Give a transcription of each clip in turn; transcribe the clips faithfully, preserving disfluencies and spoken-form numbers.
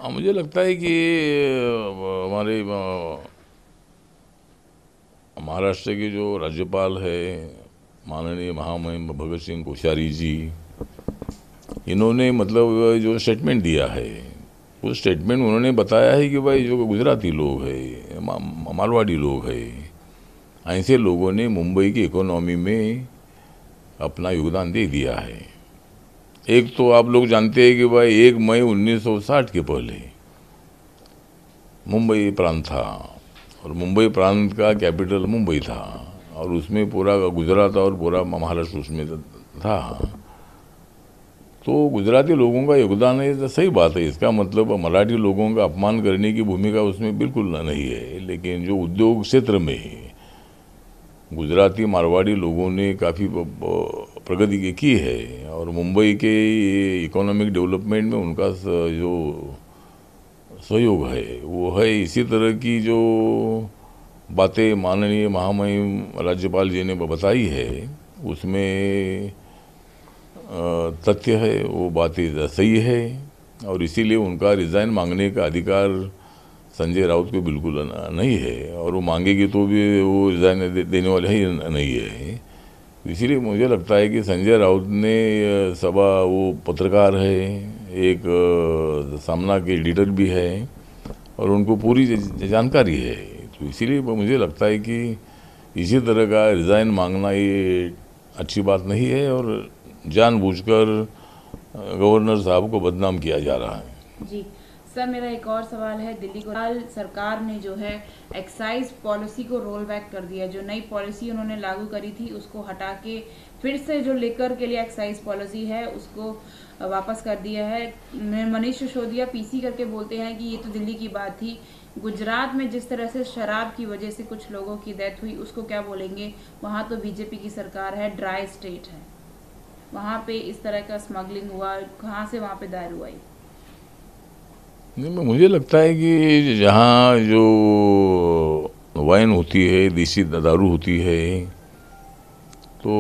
हाँ, मुझे लगता है कि अ, हमारे अ, महाराष्ट्र के जो राज्यपाल है माननीय महामहिम भगत सिंह कोश्यारी जी, इन्होंने मतलब जो स्टेटमेंट दिया है, उस स्टेटमेंट में उन्होंने बताया है कि भाई जो गुजराती लोग हैं, मा, मारवाड़ी लोग हैं, ऐसे लोगों ने मुंबई की इकोनॉमी में अपना योगदान दे दिया है। एक तो आप लोग जानते हैं कि भाई एक मई उन्नीस सौ साठ के पहले मुंबई प्रांत था और मुंबई प्रांत का कैपिटल मुंबई था और उसमें पूरा गुजरात और पूरा महाराष्ट्र उसमें था। तो गुजराती लोगों का योगदान है तो सही बात है, इसका मतलब मराठी लोगों का अपमान करने की भूमिका उसमें बिल्कुल नहीं है। लेकिन जो उद्योग क्षेत्र में गुजराती मारवाड़ी लोगों ने काफ़ी प्रगति की है और मुंबई के इकोनॉमिक डेवलपमेंट में उनका जो सहयोग है वो है। इसी तरह की जो बातें माननीय महामहिम राज्यपाल जी ने बताई है उसमें तथ्य है, वो बातें सही है और इसीलिए उनका रिज़ाइन मांगने का अधिकार संजय राउत को बिल्कुल नहीं है और वो मांगेगी तो भी वो रिज़ाइन दे, देने वाले ही नहीं है। इसीलिए मुझे लगता है कि संजय राउत ने सभा वो पत्रकार है, एक सामना के एडिटर भी है और उनको पूरी जानकारी है। तो इसीलिए मुझे लगता है कि इसी तरह का रिज़ाइन मांगना ये अच्छी बात नहीं है और जानबूझकर गवर्नर साहब को बदनाम किया जा रहा है। जी सर, मेरा एक और सवाल है। दिल्ली को सरकार ने जो है एक्साइज पॉलिसी को रोल बैक कर दिया। जो नई पॉलिसी उन्होंने लागू करी थी उसको हटा के फिर से जो लेकर के लिए एक्साइज पॉलिसी है उसको वापस कर दिया है। मनीष सिसोदिया पीसी करके बोलते हैं कि ये तो दिल्ली की बात थी। गुजरात में जिस तरह से शराब की वजह से कुछ लोगों की डेथ हुई उसको क्या बोलेंगे? वहाँ तो बीजेपी की सरकार है, ड्राई स्टेट है, वहाँ पे इस तरह का स्मगलिंग हुआ, कहाँ से वहाँ पे दारू आई? नहीं, मुझे लगता है कि जहाँ जो वाइन होती है, देसी दारू होती है, तो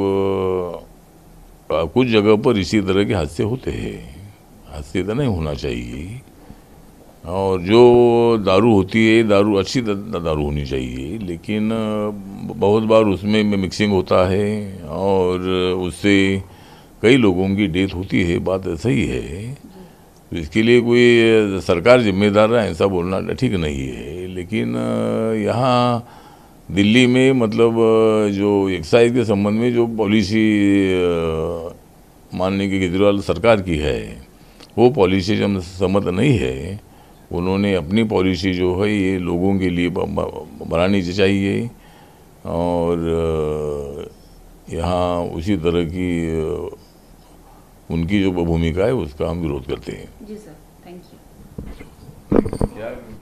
कुछ जगह पर इसी तरह के हादसे होते हैं। हादसे तो नहीं होना चाहिए और जो दारू होती है दारू अच्छी दारू होनी चाहिए, लेकिन बहुत बार उसमें मिक्सिंग होता है और उससे कई लोगों की डेथ होती है। बात सही है, तो इसके लिए कोई सरकार जिम्मेदार है ऐसा बोलना ठीक नहीं है। लेकिन यहाँ दिल्ली में मतलब जो एक्साइज के संबंध में जो पॉलिसी माननीय केजरीवाल सरकार की है वो पॉलिसी जब सम्मत नहीं है। उन्होंने अपनी पॉलिसी जो है ये लोगों के लिए बनानी चाहिए और यहाँ उसी तरह की उनकी जो भूमिका है उसका हम विरोध करते हैं। जी सर, थैंक यू।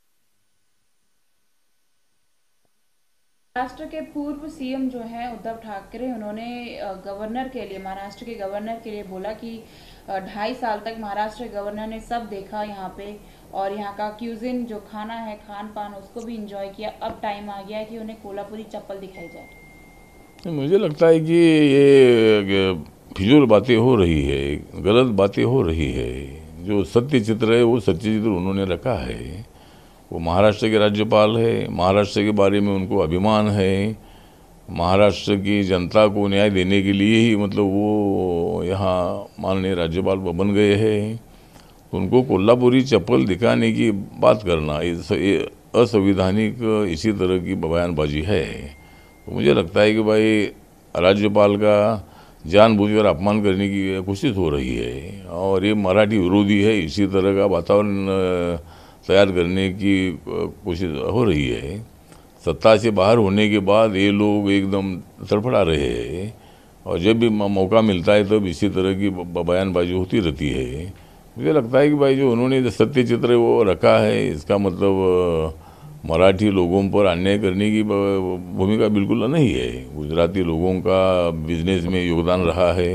महाराष्ट्र के पूर्व सीएम जो हैं उद्धव ठाकरे, उन्होंने गवर्नर के लिए, महाराष्ट्र के गवर्नर के लिए बोला कि ढाई साल तक महाराष्ट्र के गवर्नर ने सब देखा यहाँ पे और यहाँ का क्यूजिन जो खाना है, खान पान, उसको भी इंजॉय किया। अब टाइम आ गया है कि उन्हें कोल्हापुरी चप्पल दिखाई जाए। मुझे लगता है कि ये फिजूल बातें हो रही है, गलत बातें हो रही है। जो सत्य चित्र है वो सत्य चित्र उन्होंने रखा है। वो महाराष्ट्र के राज्यपाल है, महाराष्ट्र के बारे में उनको अभिमान है, महाराष्ट्र की जनता को न्याय देने के लिए ही मतलब वो यहाँ माननीय राज्यपाल बन गए हैं। उनको कोल्हापुरी चप्पल दिखाने की बात करना ये असंवैधानिक इसी तरह की बयानबाजी है। तो मुझे लगता है कि भाई राज्यपाल का जानबूझकर अपमान करने की कोशिश हो रही है और ये मराठी विरोधी है, इसी तरह का वातावरण तैयार करने की कोशिश हो रही है। सत्ता से बाहर होने के बाद ये लोग एकदम तड़फड़ा रहे हैं और जब भी मौका मिलता है तब इसी तरह की बयानबाजी होती रहती है। मुझे लगता है कि भाई जो उन्होंने सत्य चित्र वो रखा है इसका मतलब मराठी लोगों पर अन्याय करने की भूमिका बिल्कुल नहीं है। गुजराती लोगों का बिजनेस में योगदान रहा है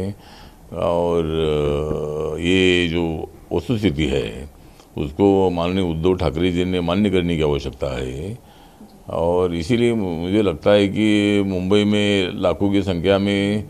और ये जो वस्तुस्थिति है उसको माननीय उद्धव ठाकरे जी ने मान्य करने की आवश्यकता है। और इसीलिए मुझे लगता है कि मुंबई में लाखों की संख्या में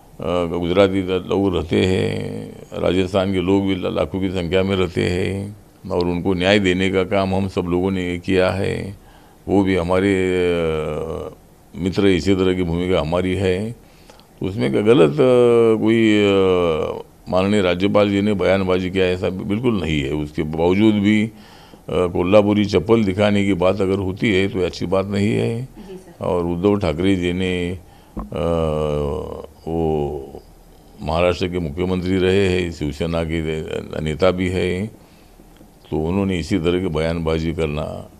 गुजराती लोग रहते हैं, राजस्थान के लोग भी लाखों की संख्या में रहते हैं और उनको न्याय देने का काम हम सब लोगों ने किया है। वो भी हमारे मित्र, इसी तरह की भूमिका हमारी है। तो उसमें क्या गलत कोई माननीय राज्यपाल जी ने बयानबाजी किया, ऐसा बिल्कुल नहीं है। उसके बावजूद भी कोल्हापुरी चप्पल दिखाने की बात अगर होती है तो अच्छी बात नहीं है। और उद्धव ठाकरे जी ने आ, वो महाराष्ट्र के मुख्यमंत्री रहे हैं, शिवसेना के नेता भी है, तो उन्होंने इसी तरह की बयानबाजी करना